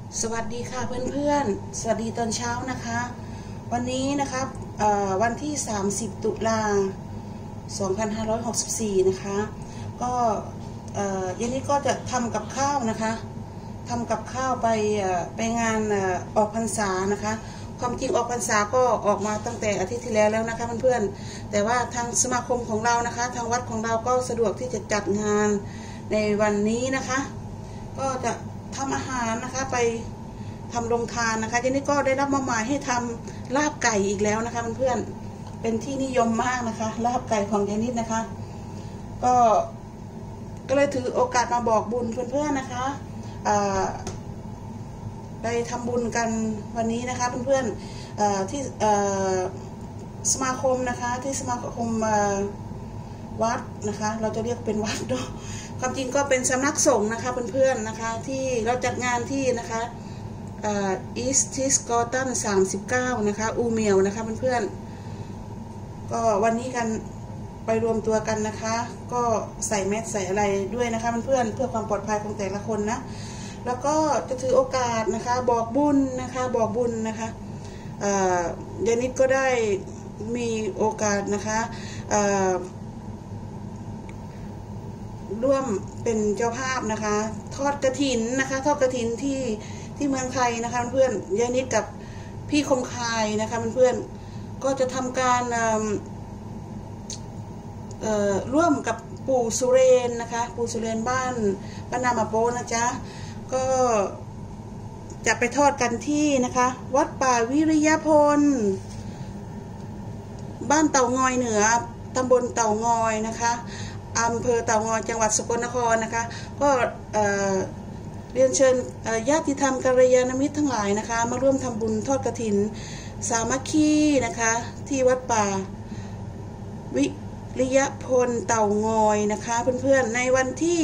สวัสดีค่ะเพื่อนๆสวัสดีตอนเช้านะคะวันนี้นะครับวันที่30ตุลา2564นะคะก็เย็นนี้ก็จะทำกับข้าวนะคะทำกับข้าวไปงานออกพรรษานะคะความจริงออกพรรษาก็ออกมาตั้งแต่อาทิตย์ที่แล้วนะคะเพื่อนๆแต่ว่าทางสมาคมของเรานะคะทางวัดของเราก็สะดวกที่จะจัดงานในวันนี้นะคะก็จะทำอาหารนะคะไปทำโรงทานนะคะทีนี้ก็ได้รับมอบหมายให้ทำลาบไก่อีกแล้วนะคะเพื่อนๆเป็นที่นิยมมากนะคะลาบไก่ของยายนิดนะคะก็เลยถือโอกาสมาบอกบุญเพื่อนๆนะคะไปทำบุญกันวันนี้นะคะเพื่อนๆที่สมาคมนะคะที่สมาคมวัดนะคะเราจะเรียกเป็นวัดด้วยความจริงก็เป็นสำนักสงฆ์นะคะเพื่อนๆนะคะที่เราจัดงานที่นะคะEast Tiscorton 39นะคะอูเมียวนะคะเพื่อนๆก็วันนี้กันไปรวมตัวกันนะคะก็ใส่แมสใส่อะไรด้วยนะคะเพื่อนๆเพื่อความปลอดภัยของแต่ละคนนะแล้วก็จะถือโอกาสนะคะบอกบุญนะคะบอกบุญนะคะยายนิดก็ได้มีโอกาสนะคะร่วมเป็นเจ้าภาพนะคะทอดกฐินนะคะทอดกฐินที่เมืองไทยนะคะเพื่อนยายนิดกับพี่คมคายนะคะเพื่อนก็จะทำการร่วมกับปู่สุเรนนะคะปู่สุเรนบ้านนามาโปนะจ๊ะก็จะไปทอดกันที่นะคะวัดป่าวิริยพลบ้านเต่างอยเหนือตำบลเต่างอยนะคะอำเภอเต่างอยจังหวัดสกลนครนะคะก็เรียนเชิญญาติธรรมกัลยาณมิตรทั้งหลายนะคะมาร่วมทำบุญทอดกฐินสามัคคีนะคะที่วัดป่าวิริยพลเต่างอยนะคะเพื่อนๆในวันที่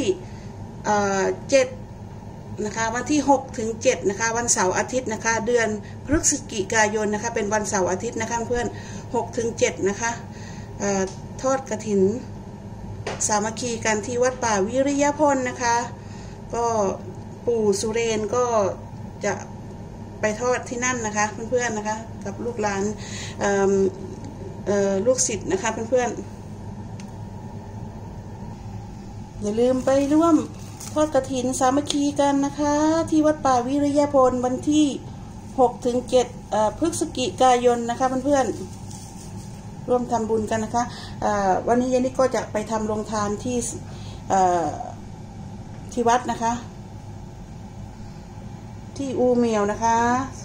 7นะคะวันที่6 ถึง 7นะคะวันเสาร์อาทิตย์นะคะเดือนพฤศจิกายนนะคะเป็นวันเสาร์อาทิตย์นะคะเพื่อน6 ถึง 7นะคะทอดกฐินสามัคคีกันที่วัดป่าวิริยพลนะคะก็ปู่สุเรนก็จะไปทอดที่นั่นนะคะเพื่อนๆนะคะกับลูกหลานลูกศิษย์นะคะเพื่อนๆอย่าลืมไปร่วมทอดกฐินสามัคคีกันนะคะที่วัดป่าวิริยพลวันที่6 ถึง 7พฤศจิกายนนะคะเพื่อนๆร่วมทำบุญกันนะคะวันนี้ยายนิดก็จะไปทำโรงทานที่วัดนะคะที่อูเมียวนะคะ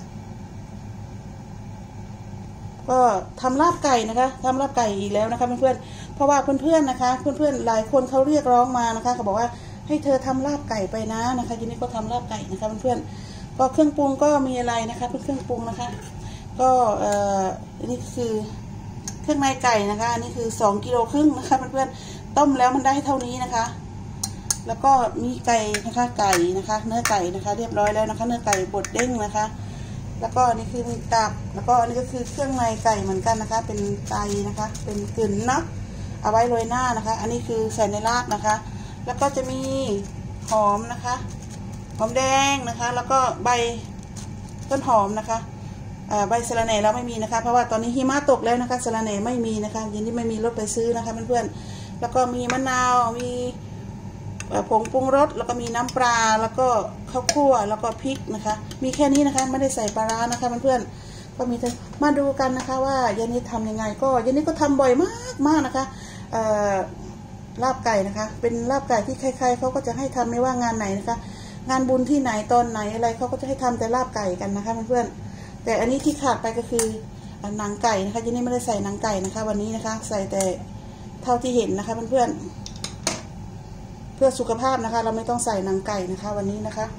ก็ทำลาบไก่นะคะทำลาบไก่อีกแล้วนะคะเพื่อนๆเพราะว่าเพื่อนๆนะคะเพื่อนๆหลายคนเขาเรียกร้องมานะคะเขาบอกว่าให้เธอทำลาบไก่ไปนะนะคะทีนี้ก็ทำลาบไก่นะคะเพื่อนๆก็เครื่องปรุงก็มีอะไรนะคะเป็นเครื่องปรุงนะคะก็อันนี้คือเครื่องในไก่นะคะอันนี้คือ2.5 กิโลนะคะเพื่อนๆต้มแล้วมันได้เท่านี้นะคะแล้วก็มีไก่นะคะไก่นะคะเนื้อไก่นะคะเรียบร้อยแล้วนะคะเนื้อไก่บดเด้งนะคะแล้วก็นี่คือมีตับแล้วก็อันนี้ก็คือเครื่องในไก่เหมือนกันนะคะเป็นไก่นะคะเป็นกึ่นนะเอาไว้โรยหน้านะคะอันนี้คือใส่ในลาบนะคะแล้วก็จะมีหอมนะคะหอมแดงนะคะแล้วก็ใบต้นหอมนะคะใบสะระแหน่เราไม่มีนะคะเพราะว่าตอนนี้หิมะตกแล้วนะคะสะระแหน่ไม่มีนะคะยันที่ไม่มีรถไปซื้อนะคะเพื่อนๆแล้วก็มีมะนาวมีผงปรุงรสแล้วก็มีน้ำปลาแล้วก็ข้าวคั่วแล้วก็พริกนะคะมีแค่นี้นะคะไม่ได้ใส่ปลาร้านะคะเพื่อนๆก็มีมาดูกันนะคะว่ายายนิดทำยังไงก็ยายนิดก็ทำบ่อยมากนะคะลาบไก่นะคะเป็นลาบไก่ที่ใครๆเขาก็จะให้ทำไม่ว่างานไหนนะคะงานบุญที่ไหนตอนไหนอะไรเขาก็จะให้ทำแต่ลาบไก่กันนะคะเพื่อนๆแต่อันนี้ที่ขาดไปก็คือหนังไก่นะคะยายนิดไม่ได้ใส่หนังไก่นะคะวันนี้นะคะใส่แต่เท่าที่เห็นนะคะเพื่อนๆเพื่อสุขภาพนะคะเราไม่ต้องใส่หนังไก่นะคะวันนี้นะคะ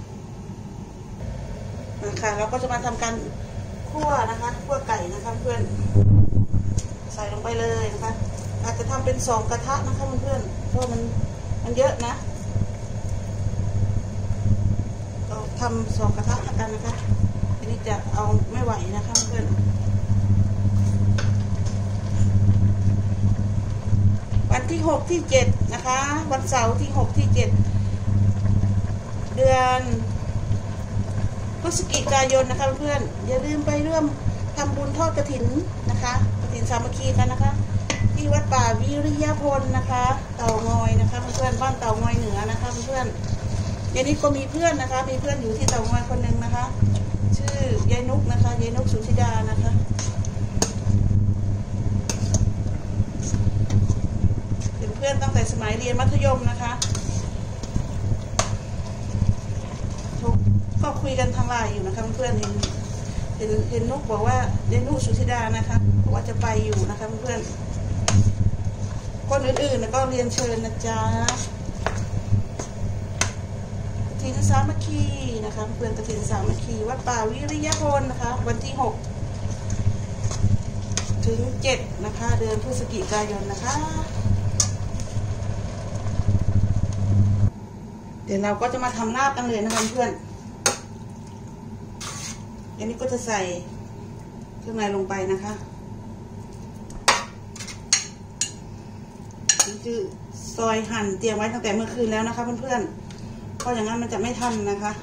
เราก็จะมาทำการคั่วนะคะคั่วไก่นะคะเพื่อนใส่ลงไปเลยนะคะอาจจะทำเป็น2 กระทะนะคะเพื่อนเพราะมันเยอะนะเราทำ2 กระทะกันนะคะอันนี้จะเอาไม่ไหวนะคะเพื่อนวันที่6 ที่ 7นะคะวันเสาร์ที่6 ที่ 7เดือนพศจิกายนนะคะเพื่อนอย่าลืมไปร่วมทำบุญทอดกฐินนะคะกฐินสามัคคีกันนะคะที่วัดป่าวิริยพลนะคะเต่างอยนะคะเพื่อนบ้านเต่างอยเหนือนะคะเพื่อนยายนิดก็มีเพื่อนนะคะมีเพื่อนอยู่ที่เต่างอยคนหนึ่งนะคะชื่อยายนุกนะคะยายนุกสุธิดานะคะเป็นเพื่อนตั้งแต่สมัยเรียนมัธยมนะคะก็คุยกันทางไลน์อยู่นะคะเพื่อนเห็นนุกบอกว่ายายนุกสุธิดานะคะบอกว่าจะไปอยู่นะคะเพื่อนคนอื่นๆก็เรียนเชิญนะจ๊ะกฐินสามัคคีนะคะเพื่อนกฐินสามัคคีวัดป่าวิริยพลนะคะวันที่6 ถึง 7นะคะเดือนพฤศจิกายนนะคะเดี๋ยวเราก็จะมาทำลาบกันเลยนะคะเพื่อนอันนี้ก็จะใส่เครื่องในลงไปนะคะนี่คือซอยหั่นเตรียมไว้ตั้งแต่เมื่อคืนแล้วนะคะเพื่อนๆเพราะอย่างนั้นมันจะไม่ทันนะคะ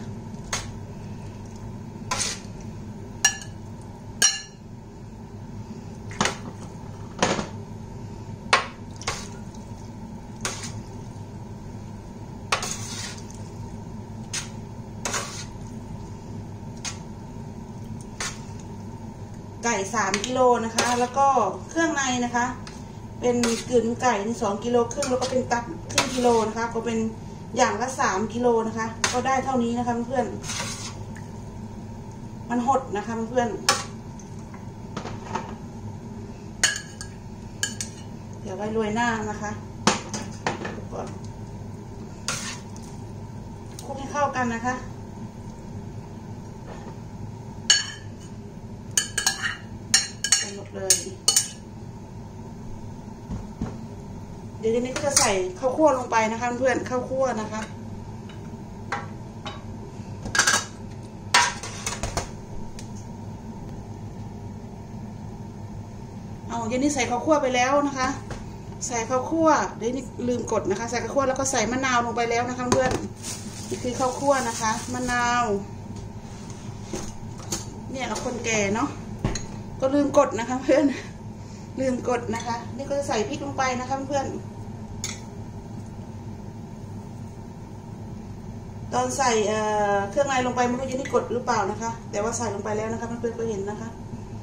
ไก่3 กิโลนะคะแล้วก็เครื่องในนะคะเป็นกึ่นไก่2 กิโลครึ่งแล้วก็เป็นตับครึ่งกิโลนะคะก็เป็นอย่างละ3 กิโลนะคะก็ได้เท่านี้นะคะเพื่อนมันหดนะคะเพื่อนเดี๋ยวไว้โรยหน้านะคะก่อนคลุกให้เข้ากันนะคะหมดเลยเดี๋ยวนี้ก็จะใส่ข้าวคั่วลงไปนะคะเพื่อนข้าวคั่วนะคะเอาเดี๋ยวนี้ใส่ข้าวคั่วไปแล้วนะคะใส่ข้าวคั่วเดี๋ยวนี้ลืมกดนะคะใส่ข้าวคั่วแล้วก็ใส่มะนาวลงไปแล้วนะคะเพื่อนนี่คือข้าวคั่วนะคะมะนาวเนี่ยเราคนแก่เนาะก็ลืมกดนะคะเพื่อนลืมกดนะคะนี่ก็จะใส่พริกลงไปนะคะเพื่อนตอนใส่เครื่องในลงไปไม่รู้จะนี่กดหรือเปล่านะคะแต่ว่าใส่ลงไปแล้วนะคะเพื่อนๆก็เห็นนะคะ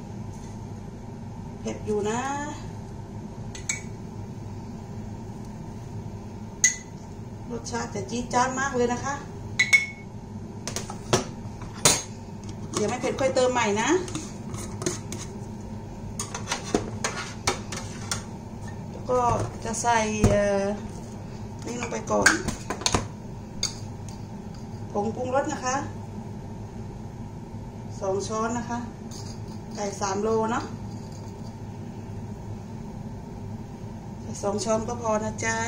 เผ็ดอยู่นะรสชาติจะจี๊ดจ๊าดมากเลยนะคะเดี๋ยวไม่เผ็ดค่อยเติมใหม่นะก็จะใส่นี่ลงไปก่อนผงปรุงรสนะคะ2 ช้อนนะคะไก่3 โลเนาะใส่2 ช้อนก็พอนะจ๊ะ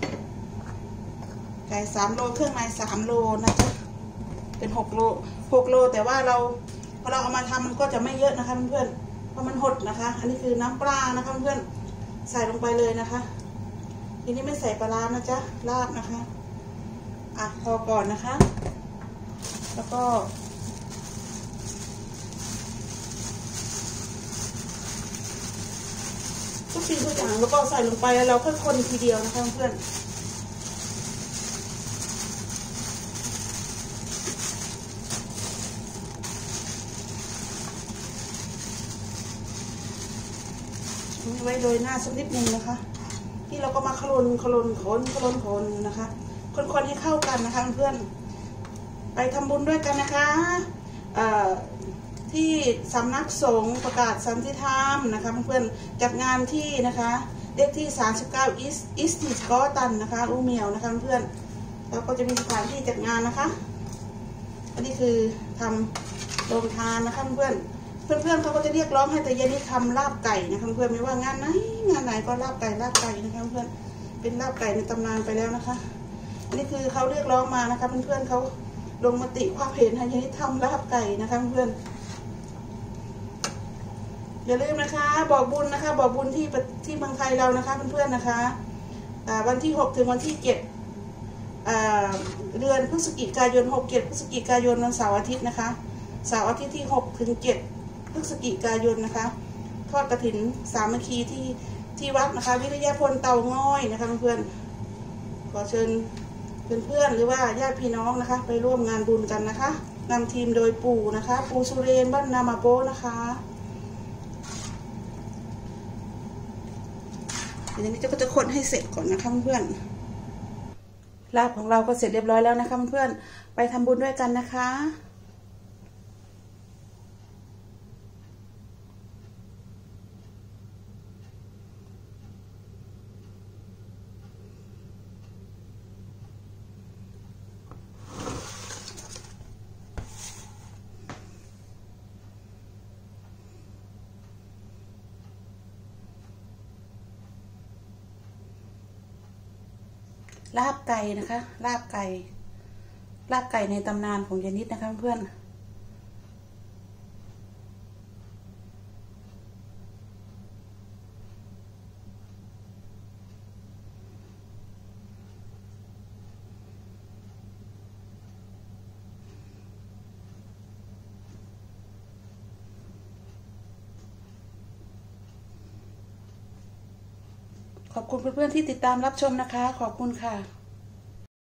ไก่3 โลเครื่องใน3 โลนะจ๊ะเป็น6 โลแต่ว่าพอเราเอามาทำมันก็จะไม่เยอะนะคะเพื่อนๆเพราะมันหดนะคะอันนี้คือน้ำปลานะคะเพื่อนใส่ลงไปเลยนะคะทีนี้ไม่ใส่ปลาร้านะจ๊ะลาบนะคะพอก่อนนะคะแล้วก็ทุกสิ่งทุกอย่างแล้วก็ใส่ลงไปแล้วเราค่อยคนทีเดียวนะคะเพื่อนไว้โดยหน้าสักนิดนึงนะคะที่เราก็มาคนนะคะคนให้เข้ากันนะคะเพื่อนไปทำบุญด้วยกันนะคะที่สำนักสงฆ์ประกาศสันติธรรมนะคะเพื่อนจัดงานที่นะคะเลขที่39อิสติสกอตันนะคะอูเมียวนะคะเพื่อนแล้วก็จะมีสถานที่จัดงานนะคะอันนี้คือทำโรงทานนะคะเพื่อนเขาก็จะเรียกร้องให้แต่เย็นนี้ทำลาบไก่นะคะเพื่อนไม่ว่างานไหนก็ลาบไก่นะคะเพื่อนเป็นลาบไก่ในตำนานไปแล้วนะคะอันนี้คือเขาเรียกร้องมานะคะเพื่อนเขาลงมติความเห็นให้เย็นนี้ทำลาบไก่นะคะเพื่อนอย่าลืมนะคะบอกบุญนะคะบอกบุญที่เมืองไทยเรานะคะเพื่อนๆนะคะวันที่6 ถึงวันที่ 7เดือนพฤศจิกายน 67 พฤศจิกายนวันเสาร์อาทิตย์นะคะเสาร์อาทิตย์ที่6 ถึง 7 พฤศจิกายนนะคะทอดกฐินสามัคคีที่วัดนะคะวิริยพลเตาง้อยนะคะเพื่อนขอเชิญเพื่อนหรือว่าญาติพี่น้องนะคะไปร่วมงานบุญกันนะคะนำทีมโดยปู่นะคะปู่สุเรนบ้านนามาโปนะคะเดี๋ยวนี้ก็จะคนให้เสร็จก่อนนะคะเพื่อนลาบของเราก็เสร็จเรียบร้อยแล้วนะคะเพื่อนไปทำบุญด้วยกันนะคะลาบไก่นะคะลาบไก่ในตำนานของยายนิดนะคะเพื่อนขอบคุณเพื่อนๆที่ติดตามรับชมนะคะขอบคุณค่ะ